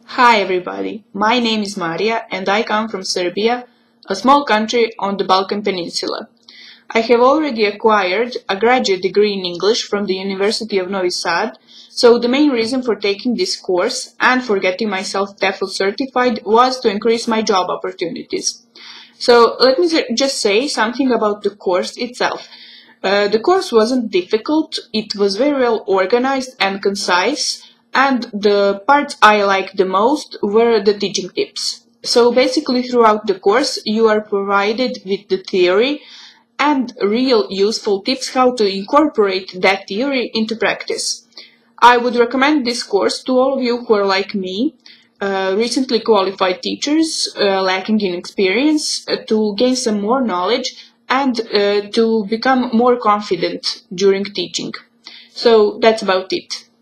Hi everybody, my name is Maria and I come from Serbia, a small country on the Balkan Peninsula. I have already acquired a graduate degree in English from the University of Novi Sad, so the main reason for taking this course and for getting myself TEFL certified was to increase my job opportunities. So let me just say something about the course itself. The course wasn't difficult, it was very well organized and concise, and the parts I liked the most were the teaching tips. So basically throughout the course you are provided with the theory and real useful tips how to incorporate that theory into practice. I would recommend this course to all of you who are like me, recently qualified teachers lacking in experience, to gain some more knowledge and to become more confident during teaching. So that's about it.